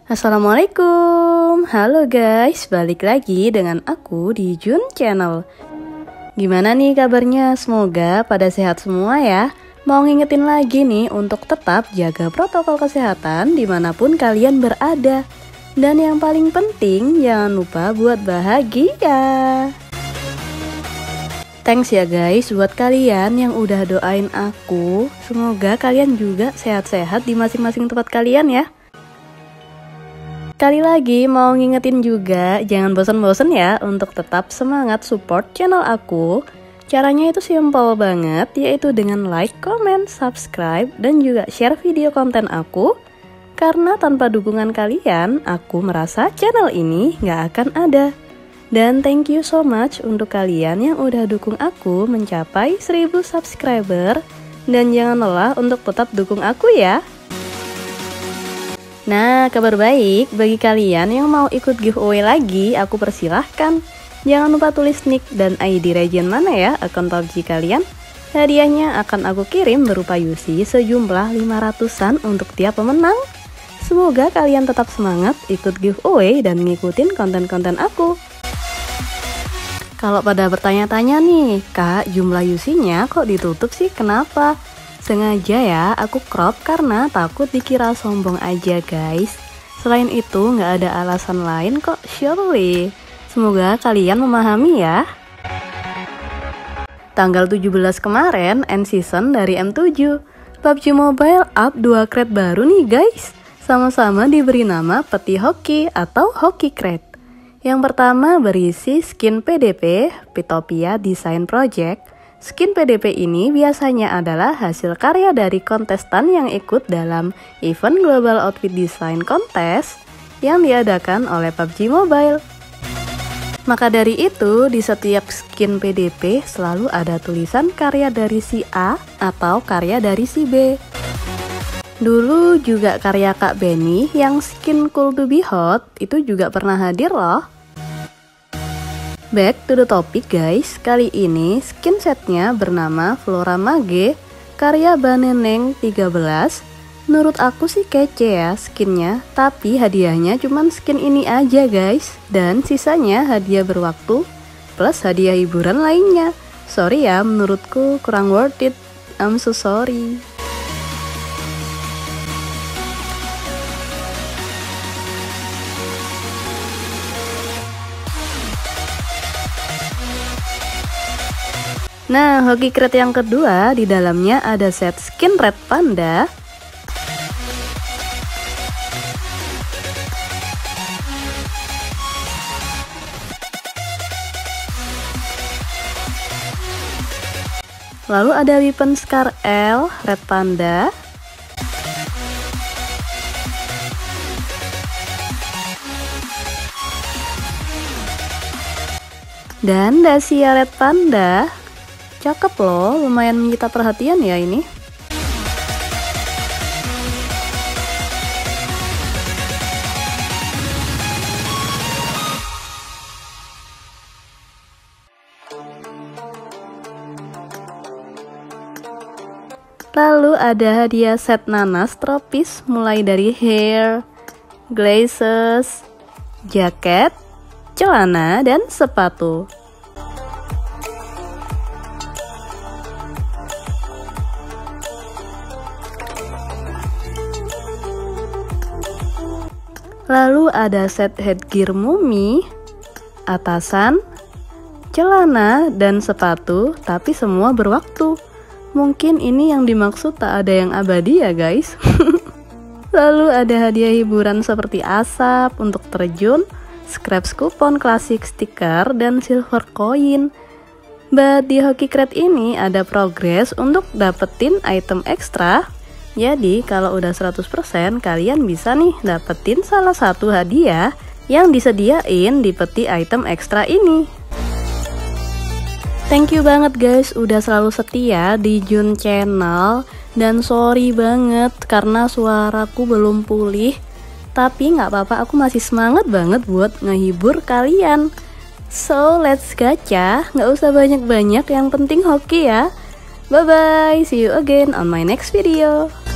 Assalamualaikum, halo guys, balik lagi dengan aku di Jun Channel. Gimana nih kabarnya? Semoga pada sehat semua ya. Mau ngingetin lagi nih untuk tetap jaga protokol kesehatan dimanapun kalian berada. Dan yang paling penting, jangan lupa buat bahagia. Thanks ya guys buat kalian yang udah doain aku. Semoga kalian juga sehat-sehat di masing-masing tempat kalian ya. Sekali lagi mau ngingetin juga, jangan bosan-bosan ya untuk tetap semangat support channel aku. Caranya itu simple banget, yaitu dengan like, comment, subscribe, dan juga share video konten aku. Karena tanpa dukungan kalian, aku merasa channel ini gak akan ada. Dan thank you so much untuk kalian yang udah dukung aku mencapai 1000 subscriber. Dan jangan lelah untuk tetap dukung aku ya. Nah, kabar baik bagi kalian yang mau ikut giveaway lagi, aku persilahkan. Jangan lupa tulis nick dan ID region mana ya akun PUBG kalian. Hadiahnya akan aku kirim berupa UC sejumlah 500-an untuk tiap pemenang. Semoga kalian tetap semangat ikut giveaway dan ngikutin konten-konten aku. Kalau pada bertanya-tanya nih, Kak, jumlah UC-nya kok ditutup sih? Kenapa? Sengaja ya aku crop karena takut dikira sombong aja guys. Selain itu nggak ada alasan lain kok surely. Semoga kalian memahami ya. Tanggal 17 kemarin end season dari M7. PUBG Mobile up 2 crate baru nih guys. Sama-sama diberi nama peti hoki atau hoki crate. Yang pertama berisi skin PDP Pitopia Design Project. Skin PDP ini biasanya adalah hasil karya dari kontestan yang ikut dalam event Global Outfit Design Contest yang diadakan oleh PUBG Mobile. Maka dari itu, di setiap skin PDP selalu ada tulisan karya dari si A atau karya dari si B. Dulu juga karya Kak Benny yang skin Cool to be Hot itu juga pernah hadir loh. Back to the topic guys, kali ini skin setnya bernama Flora Mage karya Baneneng 13. Menurut aku sih kece ya skinnya, tapi hadiahnya cuman skin ini aja guys. Dan sisanya hadiah berwaktu plus hadiah hiburan lainnya. Sorry ya, menurutku kurang worth it, I'm so sorry. Nah, hoki crate yang kedua di dalamnya ada set skin Red Panda. Lalu ada weapon Scar L Red Panda. Dan Dacia Red Panda. Cakep loh, lumayan menyita perhatian ya ini. Lalu ada hadiah set nanas tropis mulai dari hair, glasses, jaket, celana, dan sepatu. Lalu ada set headgear mumi, atasan, celana, dan sepatu, tapi semua berwaktu. Mungkin ini yang dimaksud tak ada yang abadi ya guys. Lalu ada hadiah hiburan seperti asap untuk terjun, scraps kupon klasik stiker, dan silver coin. But di hoki crate ini ada progres untuk dapetin item ekstra. Jadi kalau udah 100% kalian bisa nih dapetin salah satu hadiah yang disediain di peti item ekstra ini. Thank you banget guys udah selalu setia di Jun Channel. Dan sorry banget karena suaraku belum pulih. Tapi gak apa-apa, aku masih semangat banget buat ngehibur kalian. So let's gacha, gak usah banyak-banyak, yang penting hoki ya. Bye bye, see you again on my next video.